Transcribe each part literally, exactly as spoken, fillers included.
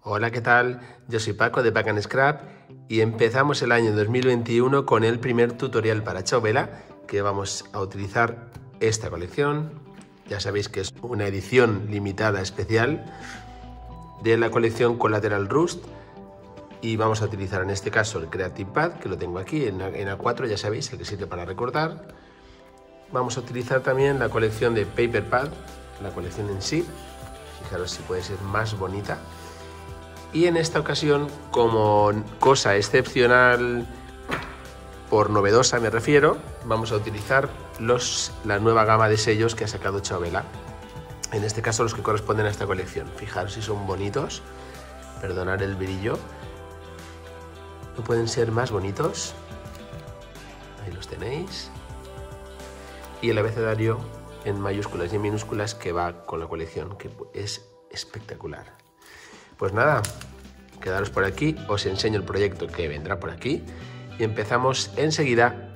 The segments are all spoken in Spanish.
Hola, ¿qué tal? Yo soy Paco de Pack and Scrap y empezamos el año dos mil veintiuno con el primer tutorial para Chovela, que vamos a utilizar esta colección. Ya sabéis que es una edición limitada especial de la colección Collateral Rust y vamos a utilizar en este caso el Creative Pad, que lo tengo aquí en A cuatro, ya sabéis, el que sirve para recortar. Vamos a utilizar también la colección de Paper Pad, la colección en sí. Fijaros si puede ser más bonita. Y en esta ocasión, como cosa excepcional, por novedosa me refiero, vamos a utilizar los, la nueva gama de sellos que ha sacado Chovela. En este caso los que corresponden a esta colección. Fijaros si son bonitos. Perdonad el brillo. No pueden ser más bonitos. Ahí los tenéis. Y el abecedario en mayúsculas y en minúsculas que va con la colección, que es espectacular. Pues nada, quedaros por aquí, os enseño el proyecto que vendrá por aquí y empezamos enseguida.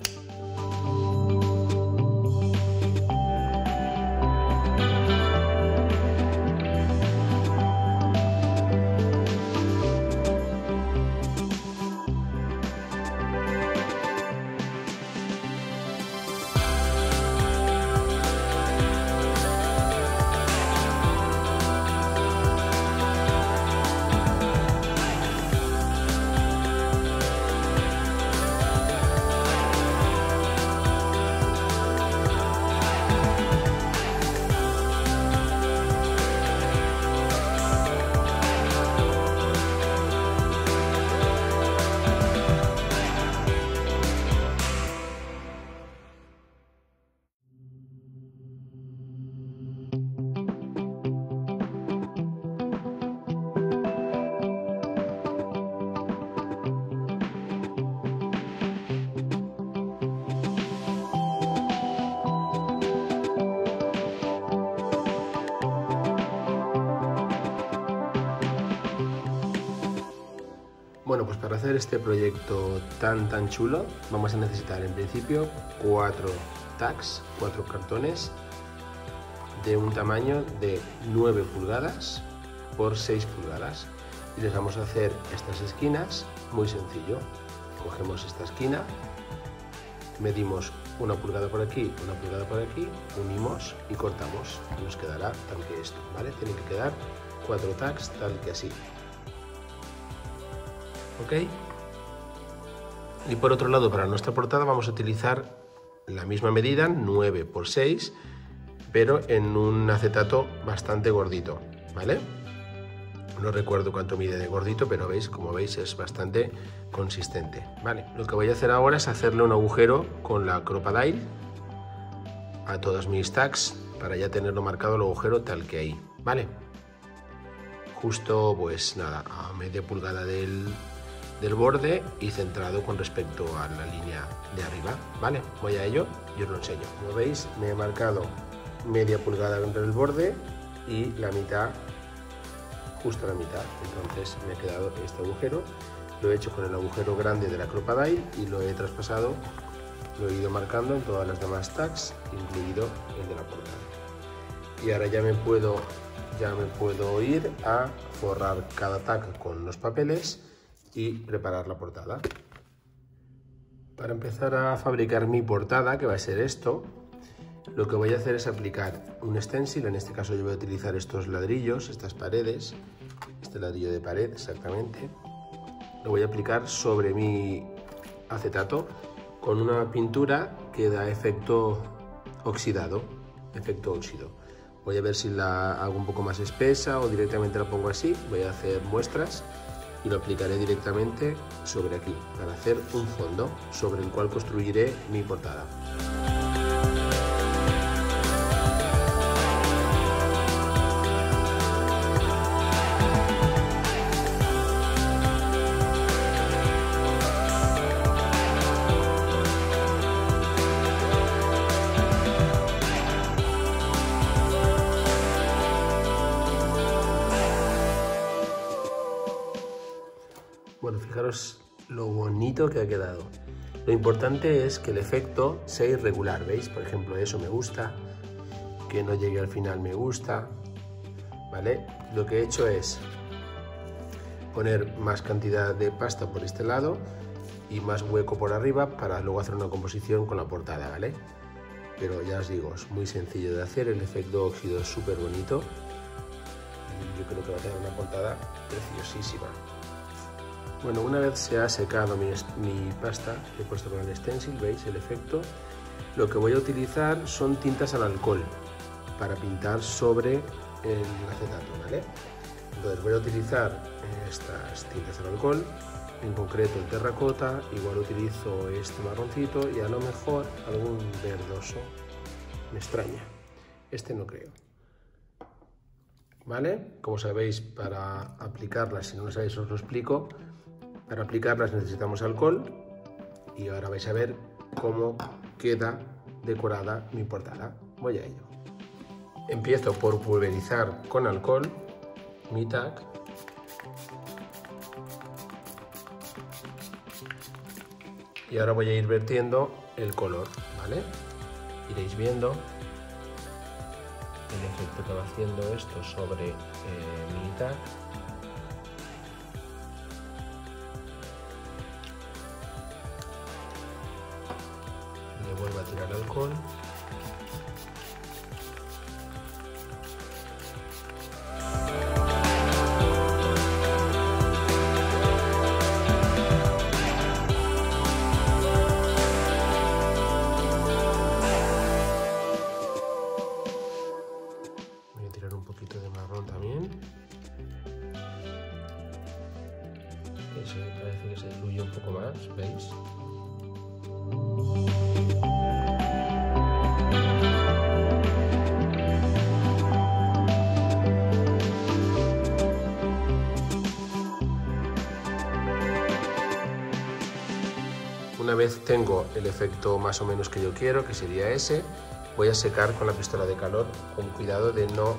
Bueno, pues para hacer este proyecto tan tan chulo vamos a necesitar en principio cuatro tags, cuatro cartones de un tamaño de nueve pulgadas por seis pulgadas y les vamos a hacer estas esquinas. Muy sencillo, cogemos esta esquina, medimos una pulgada por aquí, una pulgada por aquí, unimos y cortamos y nos quedará tal que esto, ¿vale? Tienen que quedar cuatro tags tal que así. ¿Ok? Y por otro lado, para nuestra portada vamos a utilizar la misma medida, nueve por seis, pero en un acetato bastante gordito, ¿vale? No recuerdo cuánto mide de gordito, pero veis, como veis, es bastante consistente, ¿vale? Lo que voy a hacer ahora es hacerle un agujero con la Crop-A-Dile a todos mis tags para ya tenerlo marcado el agujero tal que ahí, ¿vale? Justo, pues nada, a media pulgada del... del borde y centrado con respecto a la línea de arriba, ¿vale? Voy a ello y os lo enseño. Como veis, me he marcado media pulgada entre el borde y la mitad, justo la mitad. Entonces me ha quedado este agujero. Lo he hecho con el agujero grande de la Crop-A-Dile y lo he traspasado, lo he ido marcando en todas las demás tags, incluido el de la portada. Y ahora ya me puedo, ya me puedo ir a forrar cada tag con los papeles y preparar la portada. Para empezar a fabricar mi portada, que va a ser esto, lo que voy a hacer es aplicar un stencil. En este caso yo voy a utilizar estos ladrillos, estas paredes, este ladrillo de pared exactamente. Lo voy a aplicar sobre mi acetato con una pintura que da efecto oxidado, efecto óxido. Voy a ver si la hago un poco más espesa o directamente la pongo así. Voy a hacer muestras y lo aplicaré directamente sobre aquí para hacer un fondo sobre el cual construiré mi portada. Bueno, fijaros lo bonito que ha quedado. Lo importante es que el efecto sea irregular, ¿veis? Por ejemplo, eso me gusta, que no llegue al final me gusta, ¿vale? Lo que he hecho es poner más cantidad de pasta por este lado y más hueco por arriba para luego hacer una composición con la portada, ¿vale? Pero ya os digo, es muy sencillo de hacer, el efecto óxido es súper bonito y yo creo que va a tener una portada preciosísima. Bueno, una vez se ha secado mi, mi pasta, he puesto con el stencil, ¿veis el efecto? Lo que voy a utilizar son tintas al alcohol para pintar sobre el acetato, ¿vale? Entonces voy a utilizar estas tintas al alcohol, en concreto el terracota, igual utilizo este marroncito y a lo mejor algún verdoso, me extraña, este no creo. ¿Vale? Como sabéis, para aplicarlas, si no lo sabéis os lo explico, para aplicarlas necesitamos alcohol y ahora vais a ver cómo queda decorada mi portada. Voy a ello. Empiezo por pulverizar con alcohol mi tag y ahora voy a ir vertiendo el color, ¿vale? Iréis viendo el efecto que va haciendo esto sobre eh, mi tag. Le vuelvo a tirar alcohol. Un poquito de marrón también. Ese parece que se diluye un poco más, ¿veis? Una vez tengo el efecto más o menos que yo quiero, que sería ese, voy a secar con la pistola de calor, con cuidado de no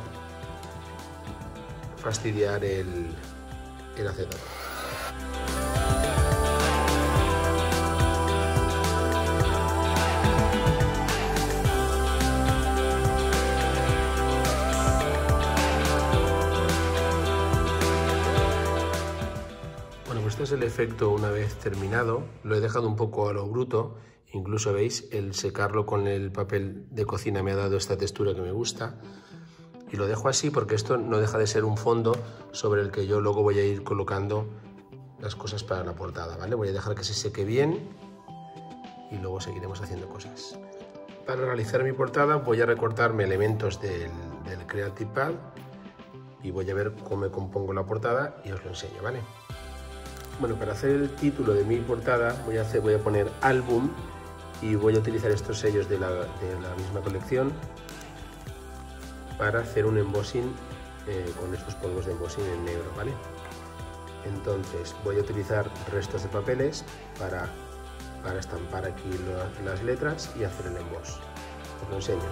fastidiar el, el acetato. Bueno, pues este es el efecto una vez terminado. Lo he dejado un poco a lo bruto. Incluso veis, el secarlo con el papel de cocina me ha dado esta textura que me gusta. Y lo dejo así porque esto no deja de ser un fondo sobre el que yo luego voy a ir colocando las cosas para la portada, ¿vale? Voy a dejar que se seque bien y luego seguiremos haciendo cosas. Para realizar mi portada voy a recortarme elementos del, del Creative Pad y voy a ver cómo me compongo la portada y os lo enseño, ¿vale? Bueno, para hacer el título de mi portada voy a, hacer, voy a poner álbum y voy a utilizar estos sellos de la, de la misma colección para hacer un embossing eh, con estos polvos de embossing en negro, ¿vale? Entonces voy a utilizar restos de papeles para, para estampar aquí lo, las letras y hacer el emboss. Os lo enseño.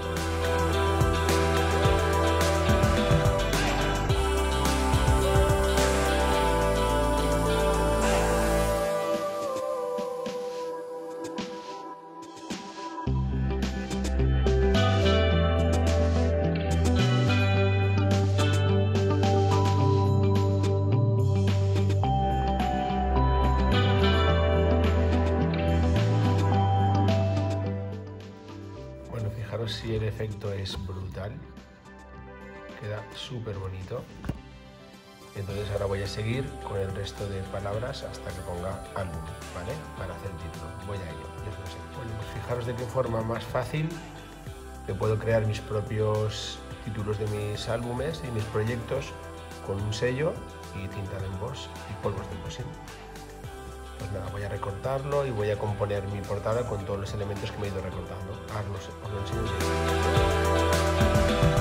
Fijaros si el efecto es brutal, queda súper bonito. Entonces ahora voy a seguir con el resto de palabras hasta que ponga álbum, ¿vale? Para hacer el título. Voy a ello. Bueno, pues fijaros de qué forma más fácil que puedo crear mis propios títulos de mis álbumes y mis proyectos con un sello y tinta de emboss y polvos de embossing. Pues nada, voy a recortarlo y voy a componer mi portada con todos los elementos que me he ido recortando. Ahora os lo enseño enseguida.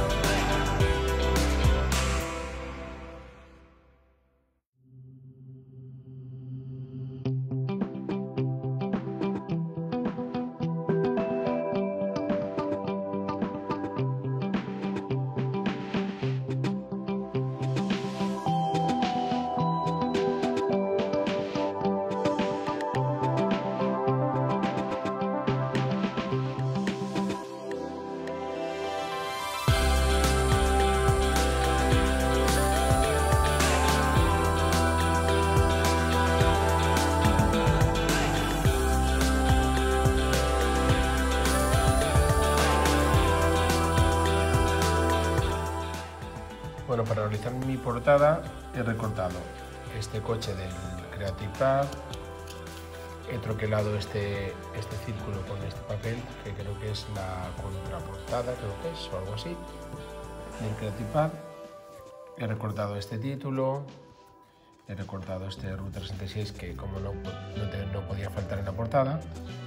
realizar mi portada he recortado este coche del Creative Pad, he troquelado este, este círculo con este papel, que creo que es la contraportada, creo que es, o algo así, del Creative Pad. He recortado este título, he recortado este Ruta sesenta y seis, que como no, no, te, no podía faltar en la portada.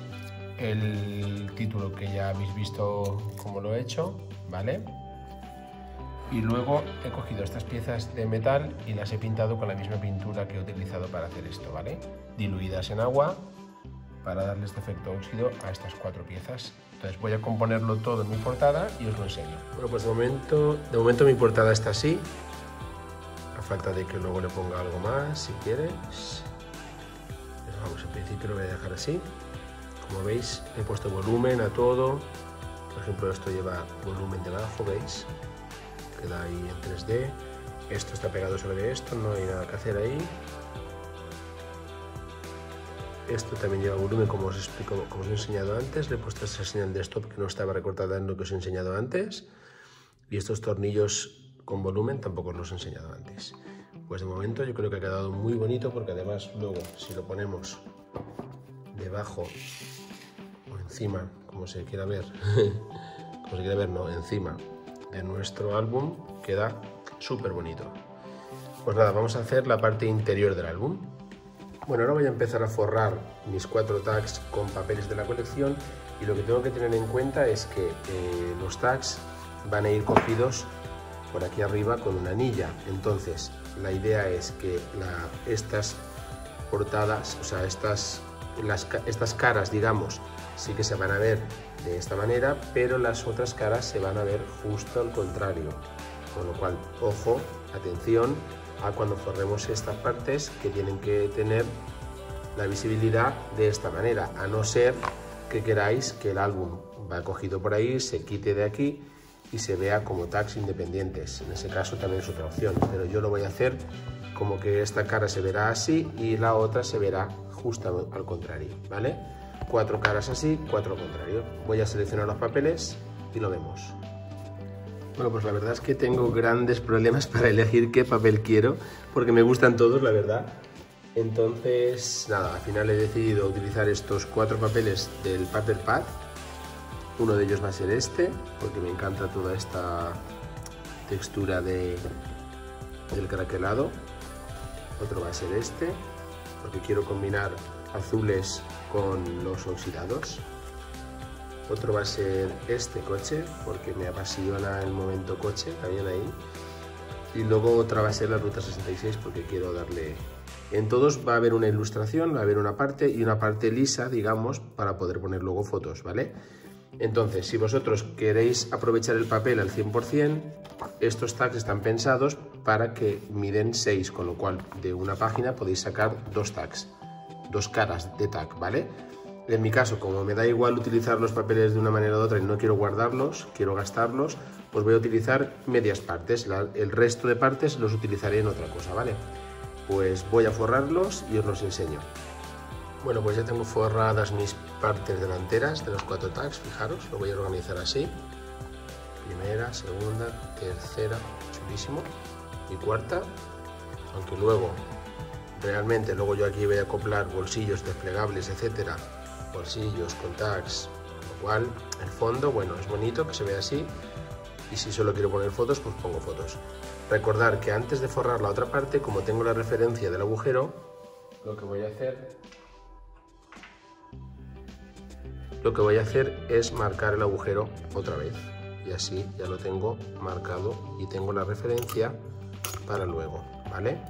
El título que ya habéis visto cómo lo he hecho, ¿vale? Y luego he cogido estas piezas de metal y las he pintado con la misma pintura que he utilizado para hacer esto, ¿vale? Diluidas en agua para darle este efecto óxido a estas cuatro piezas. Entonces voy a componerlo todo en mi portada y os lo enseño. Bueno, pues de momento, de momento mi portada está así, a falta de que luego le ponga algo más, si quieres. Pero vamos, en principio lo voy a dejar así. Como veis, he puesto volumen a todo. Por ejemplo, esto lleva volumen debajo, ¿veis? Queda ahí en tres D. Esto está pegado sobre esto, no hay nada que hacer ahí. Esto también lleva volumen, como os explico, como os he enseñado antes. Le he puesto esa señal de stop que no estaba recortada en lo que os he enseñado antes. Y estos tornillos con volumen tampoco os los he enseñado antes. Pues de momento yo creo que ha quedado muy bonito, porque además luego si lo ponemos debajo o encima, como se quiera ver, como se quiera ver, no, encima de nuestro álbum, queda súper bonito. Pues nada, vamos a hacer la parte interior del álbum. Bueno, ahora voy a empezar a forrar mis cuatro tags con papeles de la colección, y lo que tengo que tener en cuenta es que eh, los tags van a ir cogidos por aquí arriba con una anilla. Entonces la idea es que la, estas portadas, o sea, estas, las, estas caras, digamos, sí que se van a ver de esta manera, pero las otras caras se van a ver justo al contrario. Con lo cual, ojo, atención a cuando forremos estas partes, que tienen que tener la visibilidad de esta manera, a no ser que queráis que el álbum va cogido por ahí, se quite de aquí y se vea como tags independientes. En ese caso también es otra opción, pero yo lo voy a hacer como que esta cara se verá así y la otra se verá justo al contrario, ¿vale? Cuatro caras así, cuatro al contrario. Voy a seleccionar los papeles y lo vemos. Bueno, pues la verdad es que tengo grandes problemas para elegir qué papel quiero, porque me gustan todos, la verdad. Entonces, nada, al final he decidido utilizar estos cuatro papeles del Paper Pad. Uno de ellos va a ser este, porque me encanta toda esta textura de, del craquelado. Otro va a ser este, porque quiero combinar azules con los oxidados. Otro va a ser este coche, porque me apasiona el momento coche, también ahí. Y luego otra va a ser la Ruta sesenta y seis, porque quiero darle... En todos va a haber una ilustración, va a haber una parte y una parte lisa, digamos, para poder poner luego fotos, ¿vale? Entonces, si vosotros queréis aprovechar el papel al cien por cien, estos tags están pensados para que miden seis, con lo cual de una página podéis sacar dos tags, dos caras de tag, ¿vale? En mi caso, como me da igual utilizar los papeles de una manera u otra y no quiero guardarlos, quiero gastarlos, pues voy a utilizar medias partes. La, el resto de partes los utilizaré en otra cosa, ¿vale? Pues voy a forrarlos y os los enseño. Bueno, pues ya tengo forradas mis partes delanteras de los cuatro tags, fijaros, lo voy a organizar así. Primera, segunda, tercera, chulísimo, y cuarta, aunque luego, realmente, luego yo aquí voy a acoplar bolsillos desplegables, etcétera, bolsillos con tags, lo cual el fondo, bueno, es bonito que se vea así, y si solo quiero poner fotos, pues pongo fotos. Recordar que antes de forrar la otra parte, como tengo la referencia del agujero, lo que voy a hacer lo que voy a hacer es marcar el agujero otra vez, y así ya lo tengo marcado y tengo la referencia para luego, ¿vale?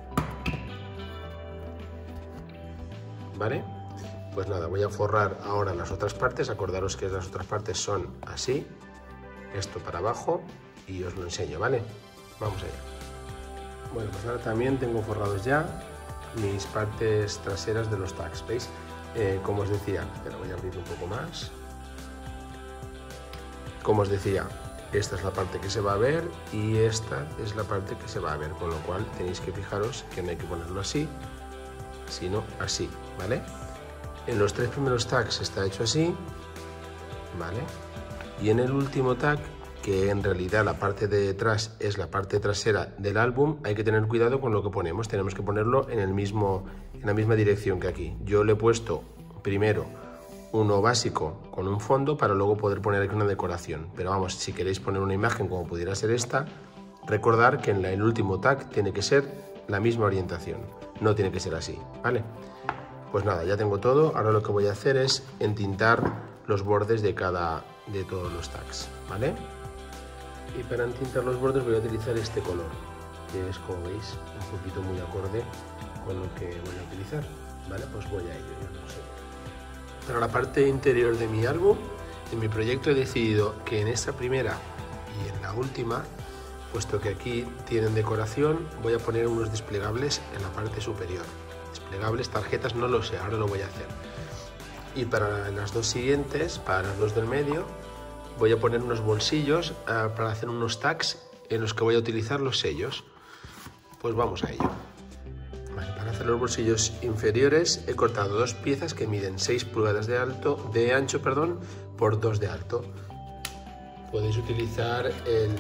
¿Vale? Pues nada, voy a forrar ahora las otras partes. Acordaros que las otras partes son así, esto para abajo, y os lo enseño, ¿vale? Vamos allá. Bueno, pues ahora también tengo forrados ya mis partes traseras de los tags, ¿veis? Eh, como os decía, pero voy a abrir un poco más. Como os decía, esta es la parte que se va a ver y esta es la parte que se va a ver, con lo cual tenéis que fijaros que no hay que ponerlo así, sino así, ¿vale? En los tres primeros tags está hecho así, ¿vale? Y en el último tag que en realidad la parte de detrás es la parte trasera del álbum, hay que tener cuidado con lo que ponemos. Tenemos que ponerlo en, el mismo, en la misma dirección que aquí. Yo le he puesto primero uno básico con un fondo para luego poder poner aquí una decoración. Pero vamos, si queréis poner una imagen como pudiera ser esta, recordar que en la, el último tag tiene que ser la misma orientación, no tiene que ser así, ¿vale? Pues nada, ya tengo todo. Ahora lo que voy a hacer es entintar los bordes de cada de todos los tags, ¿vale? Y para entintar los bordes voy a utilizar este color, que es, como veis, un poquito muy acorde con lo que voy a utilizar, ¿vale? Pues voy a ello, yo no sé. Para la parte interior de mi álbum, en mi proyecto he decidido que en esta primera y en la última, puesto que aquí tienen decoración, voy a poner unos desplegables en la parte superior. Desplegables, tarjetas, no lo sé, ahora lo voy a hacer. Y para las dos siguientes, para las dos del medio, voy a poner unos bolsillos uh, para hacer unos tags en los que voy a utilizar los sellos. Pues vamos a ello. Vale, para hacer los bolsillos inferiores he cortado dos piezas que miden seis pulgadas de, alto, de ancho perdón, por dos de alto. Podéis utilizar el,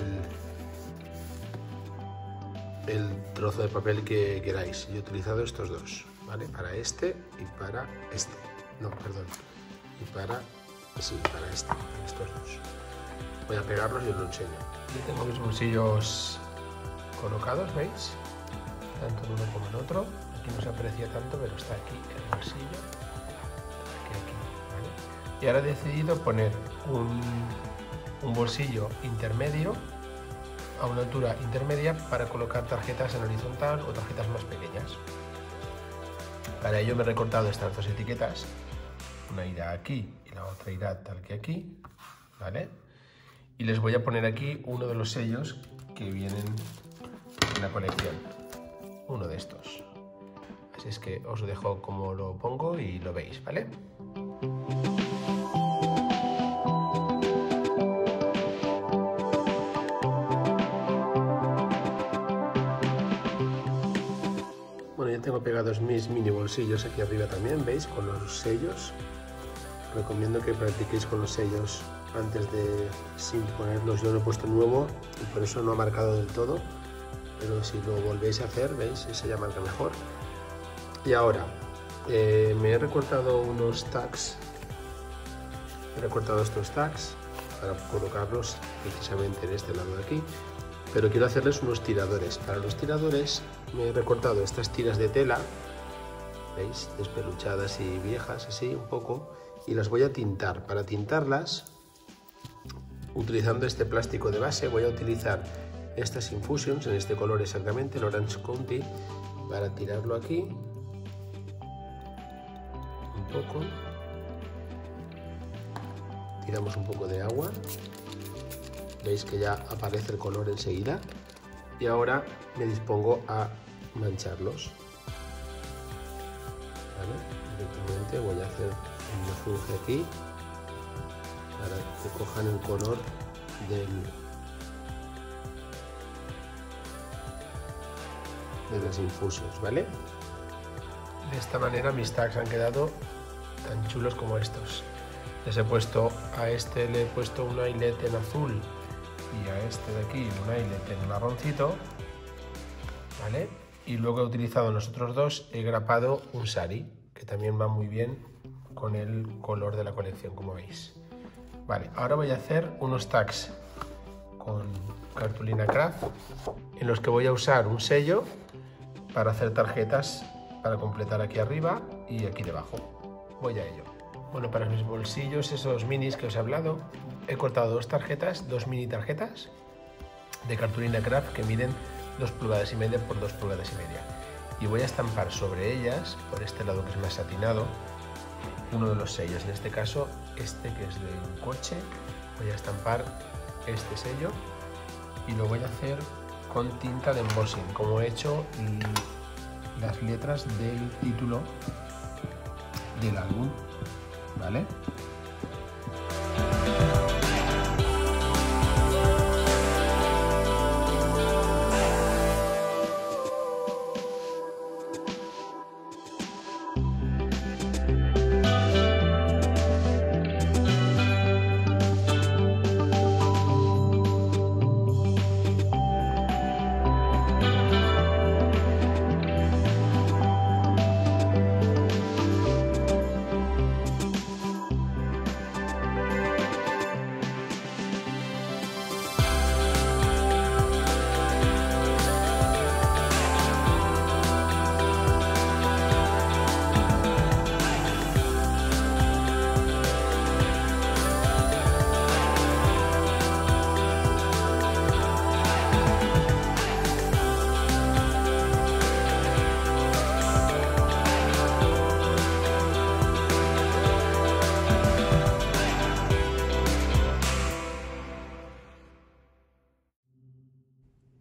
el trozo de papel que queráis. Yo he utilizado estos dos, ¿vale? Para este y para este. No, perdón. Y para... Sí, para este, para estos dos. Voy a pegarlos y os lo enseño. Aquí tengo mis bolsillos colocados, ¿veis? Tanto en uno como en otro. Aquí no se aprecia tanto, pero está aquí el bolsillo. Aquí, aquí, ¿vale? Y ahora he decidido poner un, un bolsillo intermedio a una altura intermedia para colocar tarjetas en horizontal o tarjetas más pequeñas. Para ello me he recortado estas dos etiquetas. Una irá aquí y la otra irá tal que aquí, ¿vale? Y les voy a poner aquí uno de los sellos que vienen en la colección, uno de estos. Así es que os dejo como lo pongo y lo veis, ¿vale? Bueno, ya tengo pegados mis mini bolsillos aquí arriba también, ¿veis? Con los sellos. Recomiendo que practiquéis con los sellos antes de sin ponerlos. Yo lo he puesto nuevo y por eso no ha marcado del todo, pero si lo volvéis a hacer, veis, ese ya marca mejor. Y ahora eh, me he recortado unos tags, he recortado estos tags para colocarlos precisamente en este lado de aquí, pero quiero hacerles unos tiradores. Para los tiradores me he recortado estas tiras de tela, veis, despeluchadas y viejas, así un poco, y las voy a tintar. Para tintarlas, utilizando este plástico de base, voy a utilizar estas Infusions en este color exactamente, el Orange County, para tirarlo aquí un poco. Tiramos un poco de agua, veis que ya aparece el color enseguida, y ahora me dispongo a mancharlos, ¿vale? Directamente voy a hacer un mejunje aquí para que cojan el color del, de las infusions, ¿vale? De esta manera mis tags han quedado tan chulos como estos. Les he puesto, a este le he puesto un eyelet en azul y a este de aquí un eyelet en marroncito, ¿vale? Y luego he utilizado en los otros dos, he grapado un sari, que también va muy bien con el color de la colección, como veis. Vale, ahora voy a hacer unos tags con cartulina craft en los que voy a usar un sello para hacer tarjetas para completar aquí arriba y aquí debajo. Voy a ello. Bueno, para mis bolsillos, esos minis que os he hablado, he cortado dos tarjetas, dos mini tarjetas de cartulina craft que miden dos pulgadas y media por dos pulgadas y media. Y voy a estampar sobre ellas, por este lado que es más satinado, uno de los sellos. En este caso, este que es de un coche, voy a estampar este sello y lo voy a hacer con tinta de embossing, como he hecho las letras del título del álbum, ¿vale?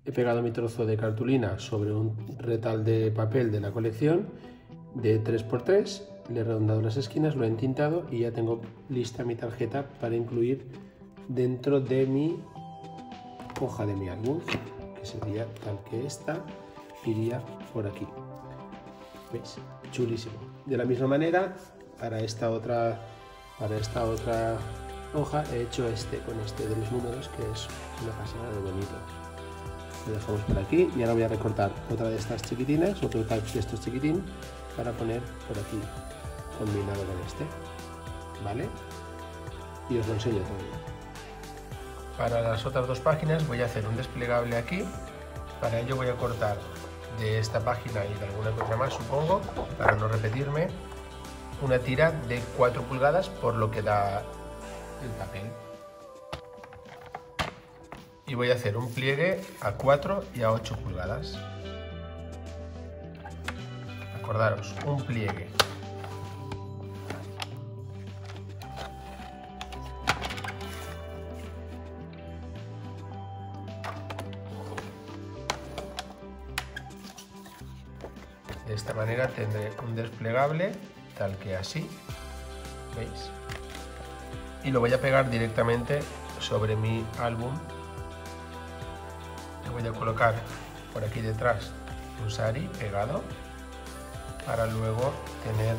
he pegado mi trozo de cartulina sobre un retal de papel de la colección de tres por tres, le he redondado las esquinas, lo he entintado y ya tengo lista mi tarjeta para incluir dentro de mi hoja de mi álbum, que sería tal que esta, iría por aquí. ¿Veis? Chulísimo. De la misma manera, para esta otra, para esta otra hoja he hecho este con este de los números, que es una pasada de bonito. Lo dejamos por aquí y ahora voy a recortar otra de estas chiquitinas, otro tag de estos chiquitín, para poner por aquí combinado con este, ¿vale? Y os lo enseño todo. Para las otras dos páginas voy a hacer un desplegable aquí. Para ello voy a cortar de esta página y de alguna que otra más, supongo, para no repetirme, una tira de cuatro pulgadas por lo que da el papel. Y voy a hacer un pliegue a cuatro y a ocho pulgadas. Acordaros, un pliegue. De esta manera tendré un desplegable tal que así, ¿veis? Y lo voy a pegar directamente sobre mi álbum. Le voy a colocar por aquí detrás un sari pegado para luego tener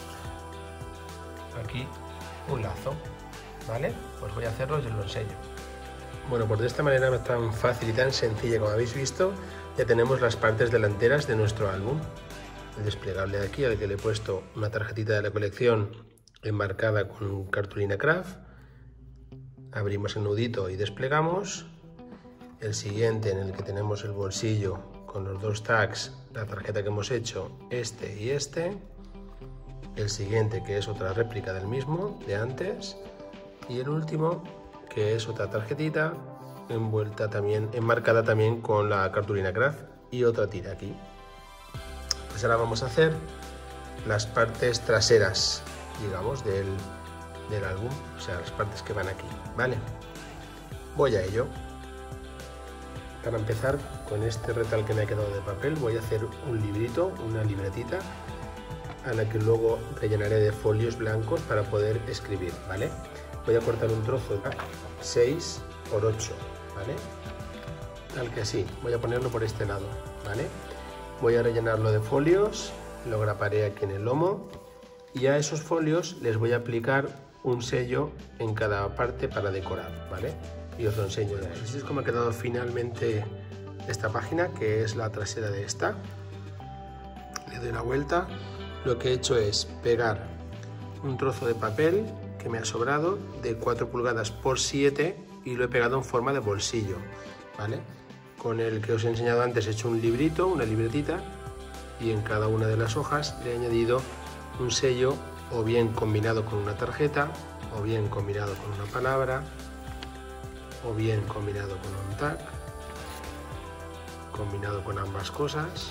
aquí un lazo, ¿vale? Pues voy a hacerlo y os lo enseño. Bueno, pues de esta manera tan fácil y tan sencilla como habéis visto, ya tenemos las partes delanteras de nuestro álbum. El desplegable de aquí, al que le he puesto una tarjetita de la colección enmarcada con cartulina craft. Abrimos el nudito y desplegamos. El siguiente, en el que tenemos el bolsillo con los dos tags, la tarjeta que hemos hecho, este y este. El siguiente, que es otra réplica del mismo, de antes. Y el último, que es otra tarjetita envuelta también, enmarcada también con la cartulina craft y otra tira aquí. Pues ahora vamos a hacer las partes traseras, digamos, del, del álbum, o sea, las partes que van aquí, ¿vale? Voy a ello. Para empezar, con este retal que me ha quedado de papel, voy a hacer un librito, una libretita, a la que luego rellenaré de folios blancos para poder escribir, ¿vale? Voy a cortar un trozo de seis por ocho, ¿vale? Tal que así, voy a ponerlo por este lado, ¿vale? Voy a rellenarlo de folios, lo graparé aquí en el lomo y a esos folios les voy a aplicar un sello en cada parte para decorar, ¿vale? Y os lo enseño ya. Así es como ha quedado finalmente esta página, que es la trasera de esta. Le doy la vuelta. Lo que he hecho es pegar un trozo de papel que me ha sobrado de cuatro pulgadas por siete y lo he pegado en forma de bolsillo, ¿vale? Con el que os he enseñado antes he hecho un librito, una libretita, y en cada una de las hojas le he añadido un sello, o bien combinado con una tarjeta, o bien combinado con una palabra, o bien combinado con un tag, combinado con ambas cosas,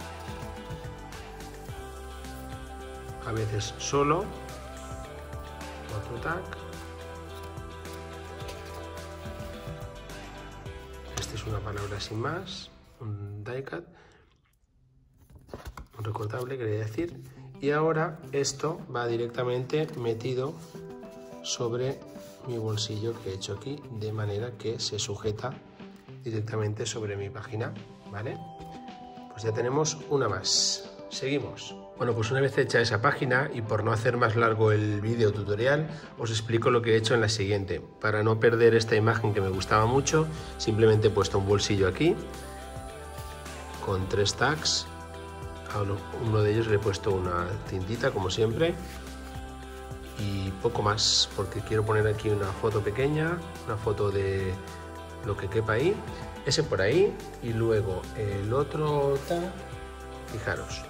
a veces solo, otro tag. Esta es una palabra sin más, un die cut, un recortable quería decir, y ahora esto va directamente metido sobre mi bolsillo que he hecho aquí, de manera que se sujeta directamente sobre mi página, ¿vale? Pues ya tenemos una más. Seguimos. Bueno, pues una vez hecha esa página, y por no hacer más largo el vídeo tutorial, os explico lo que he hecho en la siguiente. Para no perder esta imagen que me gustaba mucho, simplemente he puesto un bolsillo aquí con tres tags. A uno de ellos le he puesto una tintita, como siempre, y poco más, porque quiero poner aquí una foto pequeña, una foto de lo que quepa ahí, ese por ahí, y luego el otro tag. Fijaros,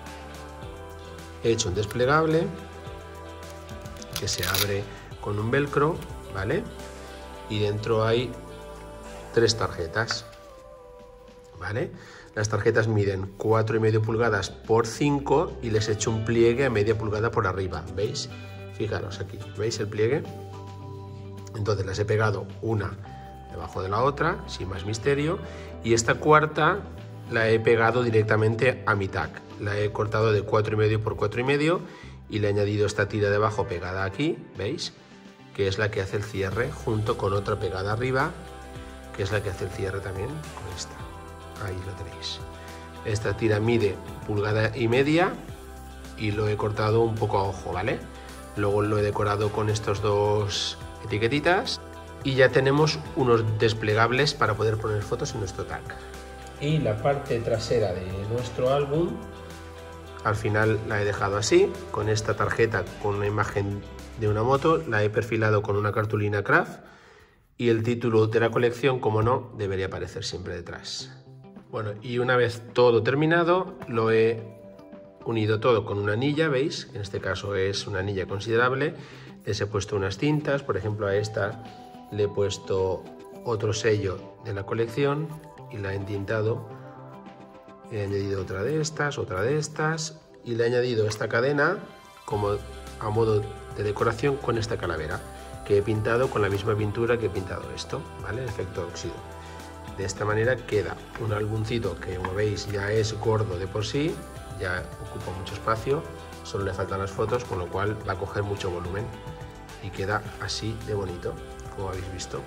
he hecho un desplegable que se abre con un velcro, ¿vale? Y dentro hay tres tarjetas, ¿vale? Las tarjetas miden cuatro y medio pulgadas por cinco y les he hecho un pliegue a media pulgada por arriba, ¿veis? Fijaros aquí, ¿veis el pliegue? Entonces las he pegado una debajo de la otra, sin más misterio, y esta cuarta la he pegado directamente a mi tag. La he cortado de cuatro y medio por cuatro y medio y le he añadido esta tira debajo pegada aquí, ¿veis? Que es la que hace el cierre, junto con otra pegada arriba, que es la que hace el cierre también con esta. Ahí lo tenéis. Esta tira mide pulgada y media y lo he cortado un poco a ojo, ¿vale? Luego lo he decorado con estos dos etiquetitas y ya tenemos unos desplegables para poder poner fotos en nuestro tag. Y la parte trasera de nuestro álbum, al final la he dejado así, con esta tarjeta con una imagen de una moto, la he perfilado con una cartulina craft y el título de la colección, como no, debería aparecer siempre detrás. Bueno, y una vez todo terminado, lo he unido todo con una anilla, ¿veis? En este caso es una anilla considerable. Les he puesto unas cintas, por ejemplo a esta le he puesto otro sello de la colección y la he entintado. He añadido otra de estas, otra de estas y le he añadido esta cadena como a modo de decoración con esta calavera que he pintado con la misma pintura que he pintado esto, ¿vale? Efecto óxido. De esta manera queda un álbumcito que, como veis, ya es gordo de por sí, ya ocupa mucho espacio, solo le faltan las fotos, con lo cual va a coger mucho volumen y queda así de bonito, como habéis visto.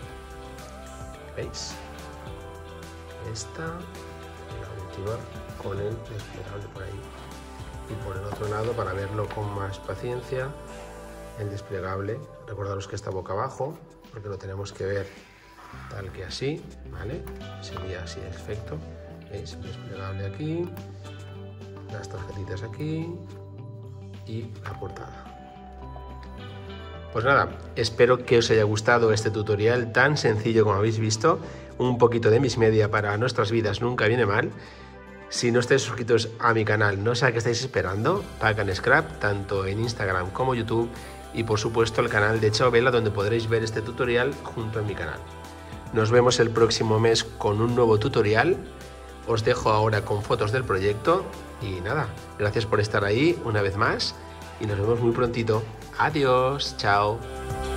¿Veis? Esta, la última con el desplegable por ahí. Y por el otro lado, para verlo con más paciencia, el desplegable, recordaros que está boca abajo, porque lo tenemos que ver tal que así, ¿vale? Sería así de efecto. ¿Veis? El desplegable aquí, las tarjetitas aquí y la portada. Pues nada, espero que os haya gustado este tutorial tan sencillo como habéis visto. Un poquito de Miss Media para nuestras vidas nunca viene mal. Si no estáis suscritos a mi canal, no sé a qué estáis esperando. Pack and Scrap, tanto en Instagram como YouTube. Y por supuesto el canal de Chao Vela, donde podréis ver este tutorial junto a mi canal. Nos vemos el próximo mes con un nuevo tutorial. Os dejo ahora con fotos del proyecto. Y nada, gracias por estar ahí una vez más. Y nos vemos muy prontito. Adiós, chao.